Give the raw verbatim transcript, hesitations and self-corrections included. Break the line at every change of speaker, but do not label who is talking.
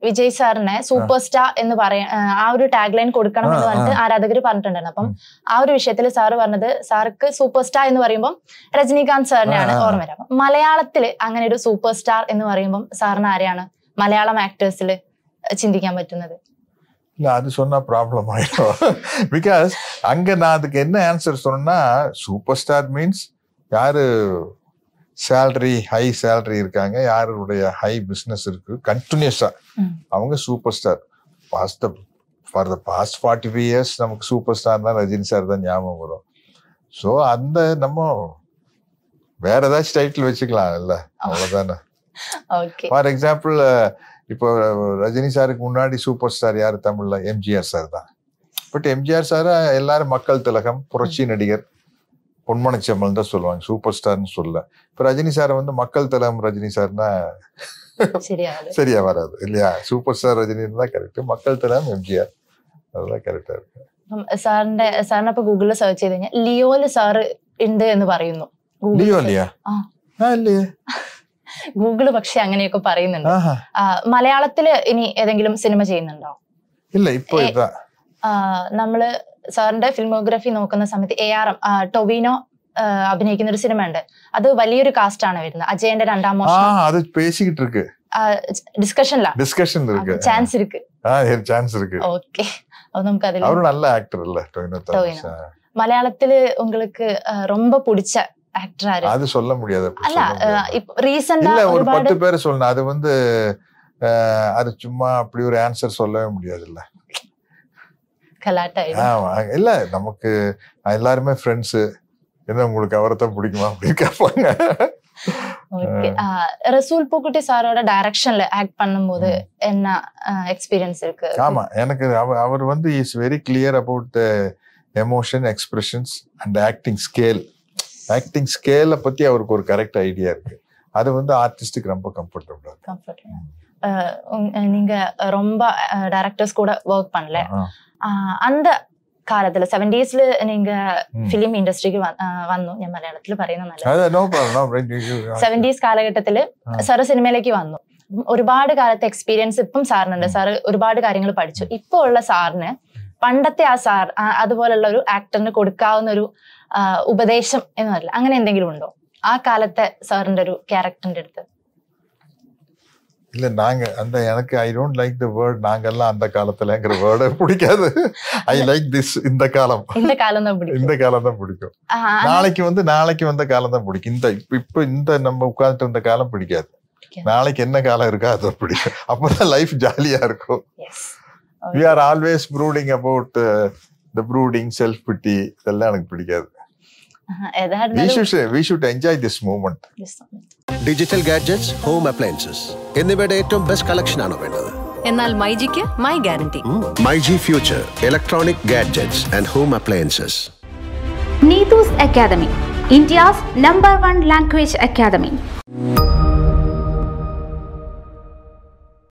Vijay Sarne, superstar in the Pare, our tagline could come and Aradagri Pantanapum. Our Vishatil Saravanada, Sark, superstar in the Varimbum, Rajinikan Sarna or Mera. Malayalatile, Angana superstar in the Varimbum, Sarna Ariana, Malayalam actors, Chindikamatana.
Yeah, that's not a problem. I know. Because Angana the Kenna answer Sona, superstar means Yar salary, high salary, Yar high business, continuous. I'm a superstar. Past the, for the past forty years, I'm a superstar Rajini sir than Yamamuro. So, and the number where that title which
Okay.
For example, இப்போ ரஜினி சாருக்கு முன்னாடி super star யாரு தமிழ்ல MGR sir தான். But MGR sir எல்லாரும் மக்கள் திலகம், புரட்சி நடிகர், பொன்மனச்செம்மல் தான் சொல்லுவாங்க, சூப்பர் ஸ்டார்னு சொல்ல. இப்போ ரஜினி சார் வந்து மக்கள் திலகம் ரஜினி சார்னா சரியா வராது இல்லையா? சூப்பர் ஸ்டார் ரஜினி தான் கரெக்ட், மக்கள் திலகம் எம்ஜிஆர் அதெல்லாம் கரெக்டா இருக்கு.
സാറിന്റെ സാറിന് അപ്പൊ ഗൂഗിളിൽ സെർച്ച് ചെയ്ത് കഴിഞ്ഞാൽ ലിയോയില് സാറ് ഉണ്ട് എന്ന് പറയുന്നു.
ലിയോലിയാ?
ഗൂഗിള് പക്ഷെ അങ്ങനെയൊക്കെ പറയുന്നുണ്ട്. മലയാളത്തില് ഇനി ഏതെങ്കിലും സിനിമ ചെയ്യുന്നുണ്ടോ?
ഇല്ല, ഇപ്പൊ ഇതാ
നമ്മള് സാറിന്റെ ഫിലിമോഗ്രഫി നോക്കുന്ന സമയത്ത് എ ആർ എം ടൊവിനോ അഭിനയിക്കുന്ന ഒരു സിനിമ ഉണ്ട്. അത് വലിയൊരു കാസ്റ്റ് ആണ് വരുന്നത്. അജയന്റെ രണ്ടാം മോഷണം.
അത് പേശിക്കിട്ട് ഇருக்கு.
ഡിസ്കഷനിലാ?
ഡിസ്കഷൻ இருக்கு.
ചാൻസ് இருக்கு.
ആ ചാൻസ് இருக்கு.
ഓക്കേ. അത് നമുക്ക് അതിൽ
அவர் நல்ல ஆக்டர் இல்ல டொவினோ.
மலையாளத்துல உங்களுக்கு ரொம்ப பிடிச்ச ஆக்டர் யாரு?
அது சொல்ல முடியாது.
அல்ல இப்போ ரீசன்ட்டா
இல்ல ஒரு பத்து பேர் சொல்லணும். அது வந்து அது சும்மா அப்படி ஒரு ஆன்சர் சொல்லவே முடியாது இல்ல.
கலாட்டா இது.
ஆமா இல்ல, நமக்கு எல்லாரும் ஃப்ரெண்ட்ஸ். என்ன உங்களுக்கு அவரை தான் பிடிக்குமா அப்படி கேட்பாங்க. ஓகே.
ரசூல் பூக்குட்டி சாரோட டைரக்ஷன்ல ஆக்ட் பண்ணும்போது என்ன எக்ஸ்பீரியன்ஸ் இருக்கு?
ஆமா, எனக்கு அவர் வந்து is very clear about the emotion, expressions and acting scale. Acting ஸ்கேலை பத்தி அவருக்கு ஒரு கரெக்ட் ஐடியா இருக்கு. அது வந்து ஆர்டிஸ்டுக்கு ரொம்ப கம்ஃபர்டபுளா
கம்ஃபர்டபுள். நீங்க ரொம்ப டைரக்டர்ஸ் கூட ஒர்க் பண்ணல. அந்த കാലത്തില് സെവന്റീസിൽ നീങ്ക ഫിലിം ഇൻഡസ്ട്രിക്ക് വന്നു. ഞാൻ മലയാളത്തിൽ പറയുന്ന സെവന്റീസ് കാലഘട്ടത്തില് സാറ് സിനിമയിലേക്ക് വന്നു. ഒരുപാട് കാലത്തെ എക്സ്പീരിയൻസ് ഇപ്പം സാറിനുണ്ട്. സാറ് ഒരുപാട് കാര്യങ്ങൾ പഠിച്ചു. ഇപ്പൊ ഉള്ള സാറിന് പണ്ടത്തെ ആ സാർ അതുപോലുള്ള ഒരു ആക്ടറിന് കൊടുക്കാവുന്ന ഒരു ഉപദേശം എന്ന് പറയില്ല, അങ്ങനെ എന്തെങ്കിലും ഉണ്ടോ ആ കാലത്തെ സാറിന്റെ ഒരു ക്യാരക്ടറിന്റെ അടുത്ത്?
இல்ல, நாங்க அந்த எனக்கு I don't like the word நாங்கெல்லாம் அந்த காலத்துலங்கிற வேர்டே பிடிக்காது. ஐ லைக் திஸ் இந்த காலம்.
இந்த காலம் தான் பிடிக்கும்.
இந்த காலம் தான் பிடிக்கும். நாளைக்கு வந்து நாளைக்கு வந்த காலம் தான் பிடிக்கும். இந்த இப்ப இந்த நம்ம உட்கார்ந்துட்டு இருந்த காலம் பிடிக்காது. நாளைக்கு என்ன காலம் இருக்கோ அது பிடிக்கும். அப்பதான் லைஃப் ஜாலியா இருக்கும். we are always brooding about uh, the brooding, self pity, இதெல்லாம் எனக்கு பிடிக்காது. We should say, we should enjoy this moment.
Digital gadgets, home appliances എന്നിവയുടെ ഏറ്റവും ബെസ്റ്റ് കളക്ഷൻ ആണ് വേണ്ടത്.
എന്നാൽ മൈജിക്ക് my guarantee.
MyG future electronic gadgets and home appliances.
Neetu's Academy, India's number one language academy.